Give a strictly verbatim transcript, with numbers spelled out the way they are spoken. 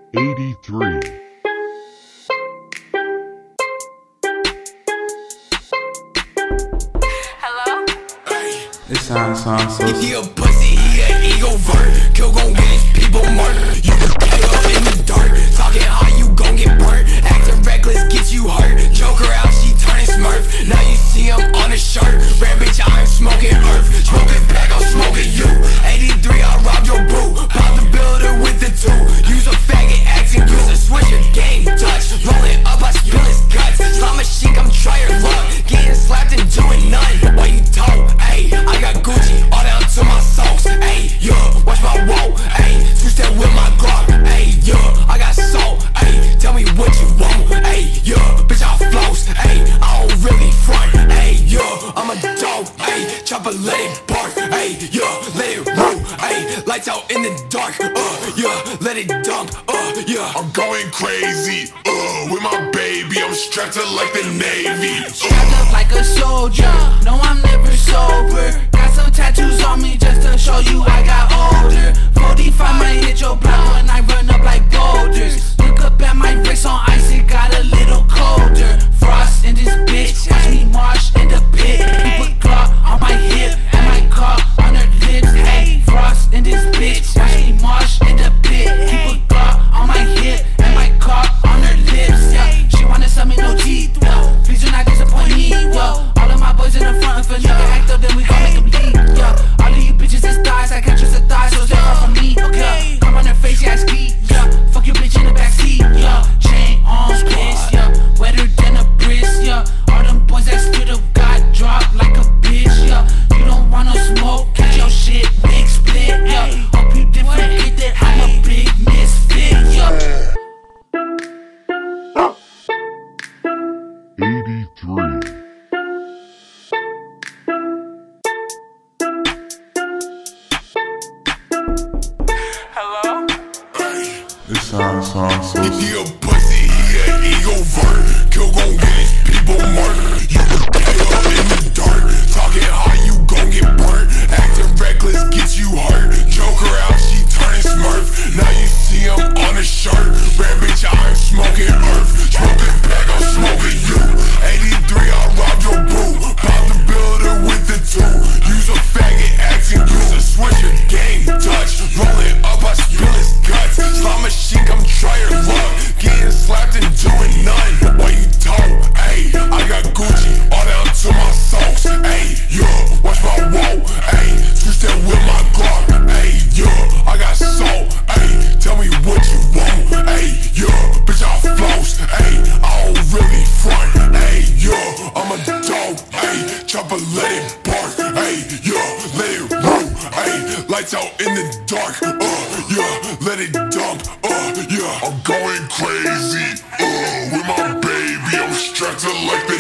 eighty-three. Hello? It sounds, sounds so. If he a pussy, he a ego vert. Kill gon' get his people murdered. You can play up in the dark. Talking how you gon' get burnt. Acting reckless gets you hurt. Joker out, she turning smurf. Now you see him on the shirt. Red bitch, I'm smoking earth. Smoking back, I'm smoking you. eighty-three, I robbed your boo. Pop the builder with the two. Use a faggot accent, use a switcher. Game Dutch. Rolling up, I spill his guts. Slot machine, I'm try your luck. Getting slapped and doing none. Why you talk? Ayy, I got Gucci all down to my socks. Ayy, yeah, watch my wall. Ayy, switch that with my Glock. Ayy, yeah, I got salt. Ayy, tell me what you want. Ayy, yeah, bitch, I floss. Ayy, I don't really front. Ayy, yeah, I'm a dog. Ayy, chopper let it bark. Ayy, yeah, let it roll. Ayy, lights out in the dark. Uh, yeah, let it dunk. Uh, yeah, I'm going crazy, uh, with my baby. I'm strapped up like the Navy. Uh. Strapped up like a soldier. No, I'm never sober. Got some tattoos on me just to show you I got older. forty-five might hit your block when I run up like boulders. Look up at my wrist on ice, it got a little colder. Frost in this bitch, watch me march in the pit. Put Glock on my hip and my car on her lips. Hey, Frost in this bitch, watch me march in the pit. Put Glock on my hip and my car on her lips. Yeah, she wanna sell me no teeth. Well, please do not disappoint me. Well, all of my boys in the front, if a nigga act up, then we gon' make him leave. Yeah, all of you bitches is thighs, I can't trust the thighs, so stay far from me. Yeah, come on her face, yeah, I ski. Yeah, fuck your bitch in the backseat. Yeah, chain on piss. Yeah, wetter than a brisk. Yeah, all them boys that stood up got dropped like a bitch. Yeah, you don't want no smoke, get your shit big split. Yeah, hope you different, get that I'm a big misfit. Yeah. eighty-three. Hello? It sounds, sounds so. If he a pussy, he a ego vert. Kill gon' get his people murdered. You can play up in the dark. Talking how you gon' get burnt. Acting reckless gets you hurt. Joker out, she turning smurf. Now you see him on the shirt. Red bitch, I'm smoking earth. Smoking back, I'm smoking you. eighty-three, I robbed your boo. Pop the builder with the two. Use a faggot accent, use a switcher. Game Dutch. Rolling up, I spill his guts. Slot machine, come try your luck. Getting slapped and doing none. Why you talk? Ayy, I got Gucci all down to my socks. Ayy, yeah, watch my wall. Ayy, switch that with my Glock. Ayy, yeah, I got salt. Ayy, tell me what you want. Ayy, yeah, bitch, I floss. Ayy, I don't really front. Ayy, yeah, I'm a dog. Ayy, chopper let it bark. Ayy, yeah, let it roll. Ayy, lights out in the dark. Uh, yeah, let it dump. Uh, yeah, I'm going crazy. Uh, with my baby, I'm strapped up like the